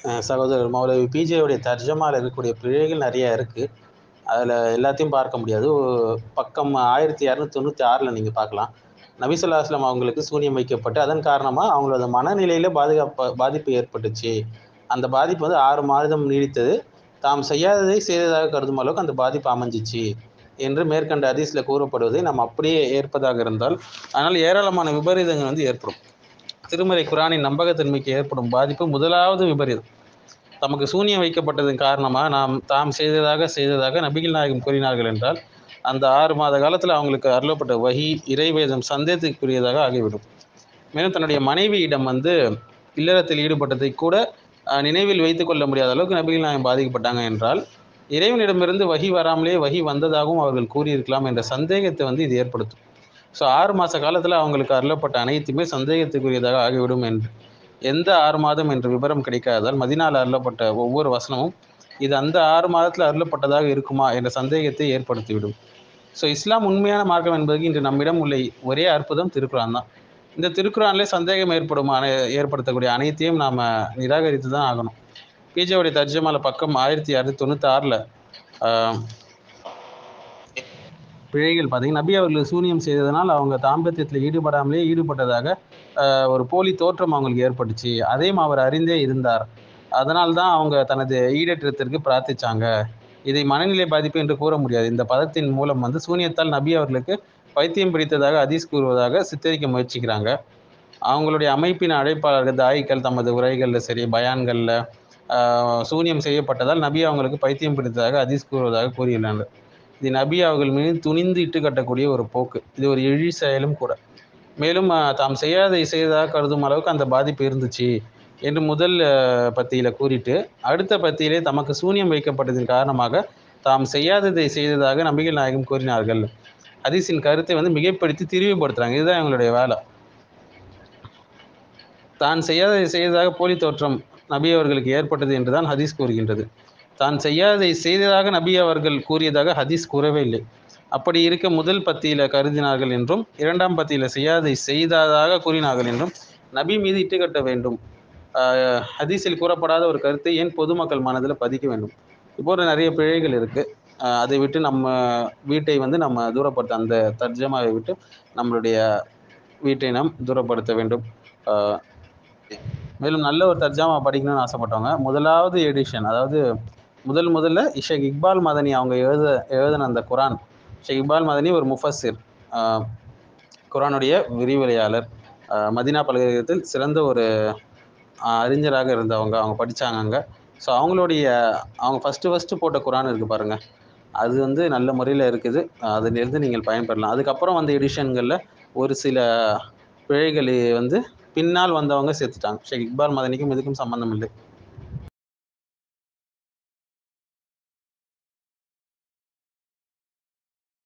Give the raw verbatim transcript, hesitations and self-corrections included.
அ சகோதரர் மௌலவி பிஜேவுடைய தர்ஜமால இருக்கக்கூடிய பிழைகள் நெறைய இருக்கு. அதில எல்லாத்தையும் பார்க்க முடியாது. ஒ பக்கம் ஆயிரத்தி இருநூற்று தொண்ணூற்றி ஆறில் நீங்க பார்க்கலாம். நபி ஸல்லல்லாஹு அலைஹி வஸல்லம் அவங்களுக்கு சூனியம் வைக்கப்பட்டு, அதன் காரணமா அவங்களோட மனநிலையில பாதுகாப்பு பாதிப்பு ஏற்பட்டுச்சு. அந்த பாதிப்பு வந்து ஆறு மாதம் நீடித்தது. தாம் செய்யாததை செய்ததாக கருதும் அளவுக்கு அந்த பாதிப்பு அமைஞ்சிச்சு என்று மேற்கண்ட ஹதீஸ்ல கூறப்படுவதை நாம் அப்படியே ஏற்பதாக இருந்தால், அதனால் ஏராளமான விபரீதங்கள் வந்து ஏற்படும். திருமறை குர்ஆனின் நம்பகத்தன்மைக்கு ஏற்படும் பாதிப்பு முதலாவது விபரீதம். தமக்கு சூனியம் வைக்கப்பட்டதன் காரணமா நாம் தாம் செய்ததாக செய்ததாக நபிகள் நாயகம் கூறினார்கள் என்றால், அந்த ஆறு மாத காலத்துல அவங்களுக்கு அருளப்பட்ட வஹி, இறைவேதம் சந்தேகத்துக்குரியதாக ஆகிவிடும். மேலும் தன்னுடைய மனைவியிடம் வந்து இல்லறத்தில் ஈடுபட்டதை கூட அ நினைவில் வைத்துக் கொள்ள முடியாத அளவுக்கு நபிகள் நாயகம் பாதிக்கப்பட்டாங்க என்றால், இறைவனிடமிருந்து வஹி வராமலே வஹி வந்ததாகவும் அவர்கள் கூறியிருக்கலாம் என்ற சந்தேகத்தை வந்து இது ஏற்படுத்தும். ஸோ ஆறு மாச காலத்துல அவங்களுக்கு அருளப்பட்ட அனைத்துமே சந்தேகத்துக்குரியதாக ஆகிவிடும் என்று எந்த ஆறு மாதம் என்ற விவரம் கிடைக்காததால், மதீனால அருளப்பட்ட ஒவ்வொரு வசனமும் இது அந்த ஆறு மாதத்துல அருளப்பட்டதாக இருக்குமா என்ற சந்தேகத்தை ஏற்படுத்திவிடும். ஸோ இஸ்லாம் உண்மையான மார்க்கம் என்பதற்கு இன்று நம்மிடம் உள்ள ஒரே அற்புதம் திருக்குர்ஆன் தான். இந்த திருக்குர்ஆனிலே சந்தேகம் ஏற்படும் அனை ஏற்படுத்தக்கூடிய அனைத்தையும் நாம நிராகரித்து தான் ஆகணும். பிஜேவுடைய தர்ஜமால பக்கம் ஆயிரத்தி இருநூற்று தொண்ணூற்றி ஆறில் அ பிழைகள் பார்த்தீங்கன்னா, நபி அவர்கள் சூனியம் செய்ததனால் அவங்க தாம்பத்தியத்தில் ஈடுபடாமலே ஈடுபட்டதாக அ ஒரு போலி தோற்றம் அவங்களுக்கு ஏற்பட்டுச்சு. அதையும் அவர் அறிந்தே இருந்தார். அதனால் தான் அவங்க தனது ஈடேற்றத்திற்கு பிரார்த்திச்சாங்க. இதை மனநிலை பாதிப்பு என்று கூற முடியாது. இந்த பதத்தின் மூலம் வந்து சூனியத்தால் நபி அவர்களுக்கு பைத்தியம் பிடித்ததாக ஹதீஸ் கூறுவதாக சித்தரிக்க முயற்சிக்கிறாங்க. அவங்களுடைய அமைப்பின் அழைப்பாளர்கள், தாயிக்கள் தமது உரைகள்ல சரி, பயான்கள்ல அ சூனியம் செய்யப்பட்டதால் நபி அவங்களுக்கு பைத்தியம் பிடித்ததாக ஹதீஸ் கூறுவதாக கூறியுள்ளார்கள். இது நபி அவர்கள் மீது துணிந்து இட்டுக்கட்டக்கூடிய ஒரு போக்கு. இது ஒரு இழி செயலும் கூட. மேலும் அ தாம் செய்யாததை செய்ததாக கருதும் அளவுக்கு அந்த பாதிப்பு இருந்துச்சு என்று முதல் அ பத்தியில கூறிட்டு, அடுத்த பத்தியிலே தமக்கு சூனியம் வைக்கப்பட்டதன் காரணமாக தாம் செய்யாததை செய்ததாக நபிகள் நாயகம் கூறினார்கள். ஹதீஸின் கருத்தை வந்து மிகைப்படுத்தி திரிவுபடுத்துறாங்க. இதுதான் இவங்களுடைய வேலை. தான் செய்யாததை செய்ததாக போலி தோற்றம் நபி அவர்களுக்கு ஏற்பட்டது என்றுதான் ஹதீஸ் கூறுகின்றது. தான் செய்யாததை செய்ததாக நபி அவர்கள் கூறியதாக ஹதீஸ் கூறவே இல்லை. அப்படி இருக்க முதல் பத்தியில கருதினார்கள் என்றும், இரண்டாம் பத்தியில செய்யாததை செய்ததாக கூறினார்கள் என்றும் நபி மீது இட்டுக்கட்ட வேண்டும். அ ஹதீஸில் கூறப்படாத ஒரு கருத்தை ஏன் பொதுமக்கள் மனதில பதிக்க வேண்டும்? இதுபோன்ற நிறைய பிழைகள் இருக்கு. அ அதை விட்டு நம்ம வீட்டை வந்து நம்ம தூரப்படுத்த அந்த தர்ஜமாவை விட்டு நம்மளுடைய வீட்டை நாம் தூரப்படுத்த வேண்டும். அ மேலும் நல்ல ஒரு தர்ஜமா படிக்கணும்னு ஆசைப்பட்டவங்க, முதலாவது எடிஷன் அதாவது முதல் முதல்ல ஷேக் இக்பால் மதனி அவங்க எழுத எழுதின அந்த குரான். ஷேக் இக்பால் மதனி ஒரு முஃபஸ்ஸிர். அ குரானுடைய விரிவுரையாளர். அ மதீனா பல்கலைக்கழகத்தில் சிறந்த ஒரு அ அறிஞராக இருந்தவங்க. அவங்க படிச்சாங்க அங்க. ஸோ அவங்களுடைய அவங்க ஃபர்ஸ்ட்டு ஃபர்ஸ்ட்டு போட்ட குரான் இருக்கு பாருங்க. அது வந்து நல்ல முறையில இருக்குது. அதிலிருந்து நீங்கள் பயன்பெறலாம். அதுக்கப்புறம் வந்த எடிஷன்கள்ல ஒரு சில பிழைகளை வந்து பின்னால் வந்தவங்க சேர்த்துட்டாங்க. ஷேக் இக்பால் மதனிக்கும் இதுக்கும் சம்மந்தம் இல்லை.